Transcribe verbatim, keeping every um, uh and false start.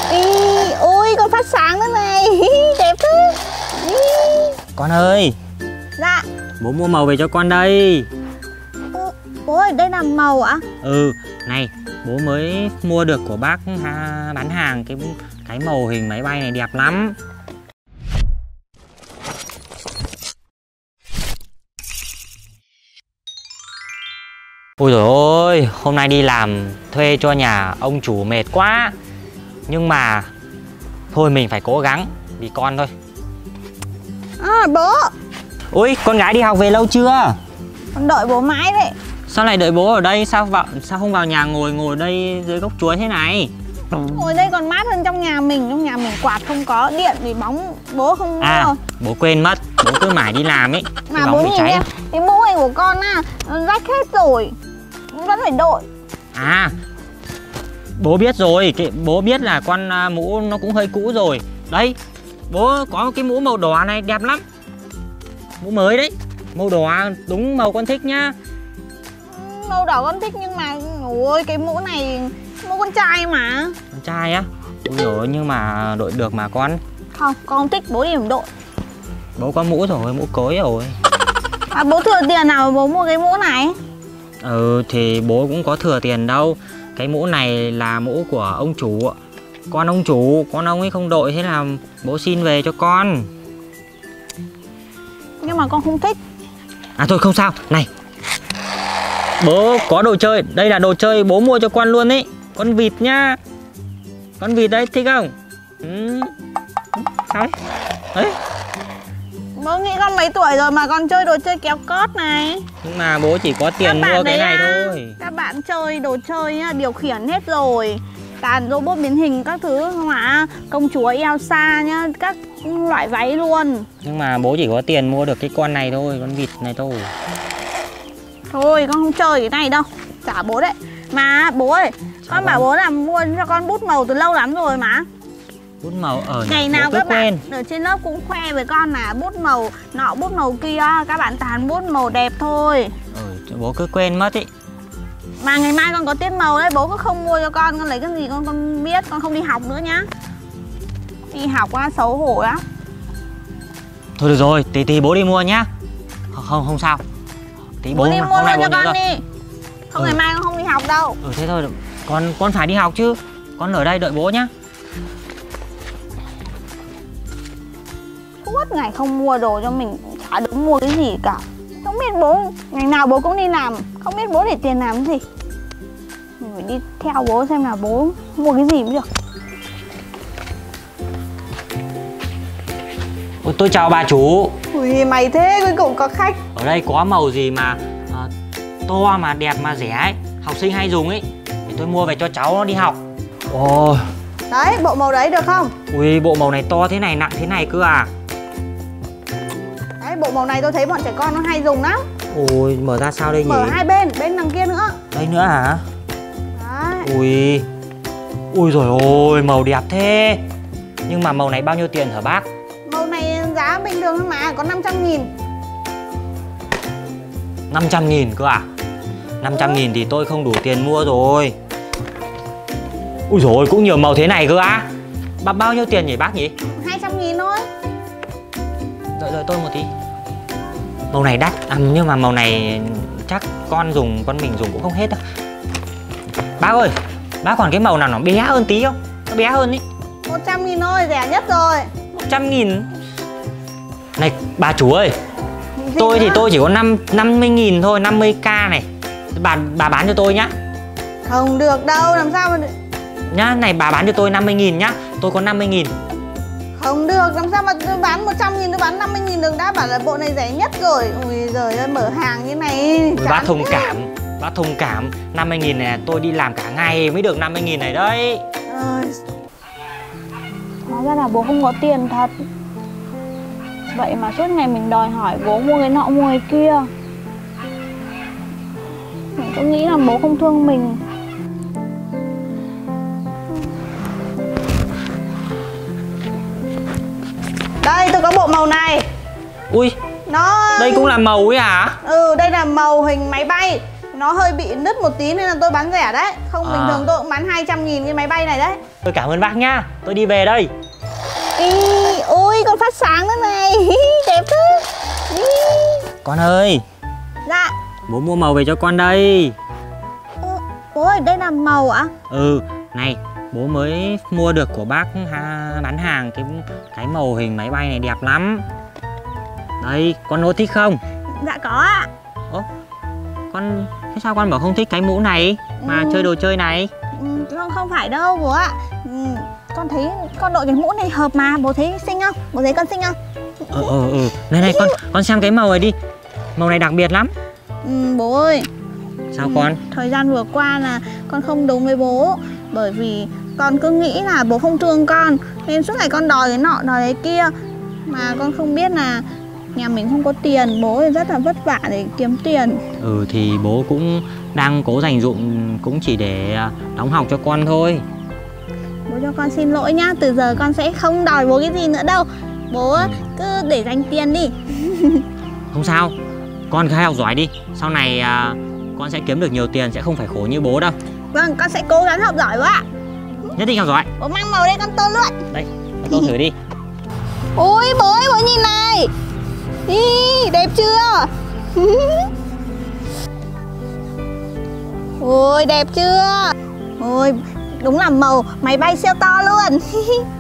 Ý, ôi con phát sáng nữa này. Đẹp thế. Ý. Con ơi. Dạ. Bố mua màu về cho con đây. Ờ, bố ơi, đây là màu ạ? Ừ, này, bố mới mua được của bác ha, bán hàng cái cái màu hình máy bay này đẹp lắm. Ôi dồi ôi, hôm nay đi làm thuê cho nhà ông chủ mệt quá. Nhưng mà thôi mình phải cố gắng vì con thôi. À bố. Ôi, con gái đi học về lâu chưa? Con đợi bố mãi đấy. Sao lại đợi bố ở đây? Sao vào sao không vào nhà ngồi ngồi đây dưới gốc chuối thế này? Ngồi đây còn mát hơn trong nhà mình. Trong nhà mình quạt không có, điện thì bóng bố không À, mua. bố quên mất. Bố cứ mãi đi làm ấy. Mà bố nhìn em, cái mũ này của con á, rách hết rồi. Vẫn phải đội. À, bố biết rồi. Cái, bố biết là con uh, mũ nó cũng hơi cũ rồi. Đây, bố có một cái mũ màu đỏ này đẹp lắm. Mũ mới đấy. Màu đỏ đúng màu con thích nhá. Màu đỏ con thích nhưng mà ôi cái mũ này mũ con trai mà. Con trai á? Ôi dồi, nhưng mà đội được mà con. Không, con không thích, bố đi đội. Bố có mũ rồi, mũ cối rồi. À, bố thừa tiền nào bố mua cái mũ này? Ừ, thì bố cũng có thừa tiền đâu. Cái mũ này là mũ của ông chủ. Con ông chủ, con ông ấy không đội, thế là bố xin về cho con. Nhưng mà con không thích. À thôi không sao, này, bố có đồ chơi. Đây là đồ chơi bố mua cho con luôn ấy. Con vịt nhá. Con vịt đấy, thích không? Ừ. Sao ấy? Đấy. Bố nghĩ con mấy tuổi rồi mà con chơi đồ chơi kéo cót này. Nhưng mà bố chỉ có tiền mua cái này à, thôi. Các bạn chơi đồ chơi nhá, điều khiển hết rồi. Toàn robot biến hình các thứ mà công chúa Elsa nhá, các loại váy luôn. Nhưng mà bố chỉ có tiền mua được cái con này thôi, con vịt này thôi. Thôi con không chơi cái này đâu, trả bố đấy. Mà bố ơi, Sao con bảo bố là mua cho con bút màu từ lâu lắm rồi mà. Bút màu ở ngày nào các bạn ở trên lớp cũng khoe với con là bút màu nọ bút màu kia, các bạn toàn bút màu đẹp thôi. Ừ, bố cứ quên mất ý. Mà ngày mai con có tiết màu đấy, bố cứ không mua cho con, con lấy cái gì con con biết, con không đi học nữa nhá. Đi học á xấu hổ lắm. Thôi được rồi, tí tí bố đi mua nhá. Không không, không sao. Tí bố, bố đi mua hôm nay luôn bố cho con rồi. đi. Không, ừ. Ngày mai con không đi học đâu. Ừ thế thôi, con con phải đi học chứ. Con ở đây đợi bố nhá. Suốt ngày không mua đồ cho mình, chả được mua cái gì cả. Không biết bố, ngày nào bố cũng đi làm, không biết bố để tiền làm cái gì. Mình phải đi theo bố xem là bố mua cái gì mới được. Ôi, tôi chào bà chủ. Ui mày thế, cuối cùng có khách. Ở đây có màu gì mà uh, to mà đẹp mà rẻ ấy, học sinh hay dùng ấy, để tôi mua về cho cháu nó đi học. Ôi. Đấy, bộ màu đấy được không? Ui, bộ màu này to thế này, nặng thế này cơ à? Đấy, bộ màu này tôi thấy bọn trẻ con nó hay dùng lắm. Ôi, mở ra sao đây nhỉ? Mở hai bên, bên đằng kia nữa. Đây nữa hả? Đấy. Ui. Ui rồi ôi, màu đẹp thế. Nhưng mà màu này bao nhiêu tiền hả bác? Màu này giá bình thường thôi mà, có năm trăm nghìn. năm trăm nghìn cơ à? năm trăm nghìn thì tôi không đủ tiền mua rồi. Ui dồi ôi, cũng nhiều màu thế này cơ á. Bà bao nhiêu tiền nhỉ bác nhỉ? hai trăm nghìn thôi. Đợi đợi tôi một tí. Màu này đắt, à, nhưng mà màu này chắc con dùng, con mình dùng cũng không hết đâu. Bác ơi, bác còn cái màu nào nó bé hơn tí không? Nó bé hơn ý. một trăm nghìn thôi, rẻ nhất rồi. một trăm nghìn. Này bà chủ ơi, Gì tôi nữa? thì tôi chỉ có năm mươi nghìn thôi, năm mươi k này. Bà bà bán cho tôi nhá. Không được đâu, làm sao mà... Nhá, này bà bán cho tôi năm mươi nghìn nhá. Tôi có năm mươi nghìn. Không được, làm sao mà tôi bán một trăm nghìn tôi bán năm mươi nghìn được, đã bảo là bộ này rẻ nhất rồi. Ui giời ơi, mở hàng như này. Ui, bác thông thế. cảm, bác thông cảm. năm mươi nghìn này tôi đi làm cả ngày mới được năm mươi nghìn này đấy. Ơi. Hóa ra là bố không có tiền thật. Vậy mà suốt ngày mình đòi hỏi bố mua cái nọ mua cái kia. Mình cứ nghĩ là bố không thương mình. Đây tôi có bộ màu này. Ui, nó đây cũng là màu ấy hả? Ừ, đây là màu hình máy bay. Nó hơi bị nứt một tí nên là tôi bán rẻ đấy. Không À. bình thường tôi cũng bán hai trăm nghìn cái máy bay này đấy. Tôi cảm ơn bác nhá. Tôi đi về đây. Ý, ôi con phát sáng nữa này. Đẹp thế. Ý. Con ơi, Dạ. bố mua màu về cho con đây. Ơ, bố ơi, đây là màu ạ? Ừ, này, bố mới mua được của bác ha, bán hàng cái cái màu hình máy bay này đẹp lắm. Đây, con có thích không? Dạ có ạ. Ố, con thế sao con bảo không thích cái mũ này mà Ừ. chơi đồ chơi này? Ừ, không, không phải đâu bố ạ. Ừ, con thấy con đội cái mũ này hợp mà. Bố thấy xinh không? Bố thấy con xinh không? Ờ ờ ờ, này này con con xem cái màu này đi. Màu này đặc biệt lắm. Ừ, bố ơi. Sao Ừ, con? thời gian vừa qua là con không đúng với bố. Bởi vì con cứ nghĩ là bố không thương con, nên suốt ngày con đòi cái nọ đòi cái kia. Mà con không biết là nhà mình không có tiền, bố thì rất là vất vả để kiếm tiền. Ừ thì bố cũng đang cố dành dụm cũng chỉ để à, đóng học cho con thôi. Bố cho con xin lỗi nhá. Từ giờ con sẽ không đòi bố cái gì nữa đâu. Bố Ừ. cứ để dành tiền đi. Không sao, con cứ học giỏi đi. Sau này à, con sẽ kiếm được nhiều tiền, sẽ không phải khổ như bố đâu. Vâng, con sẽ cố gắng học giỏi bố ạ. Nhất định học giỏi. Bố mang màu đây con tô luôn. Đây, con tô thử đi. Ôi bố ơi, bố nhìn này. Ý, đẹp chưa? Ôi đẹp chưa? Ôi đúng là màu máy bay siêu to luôn.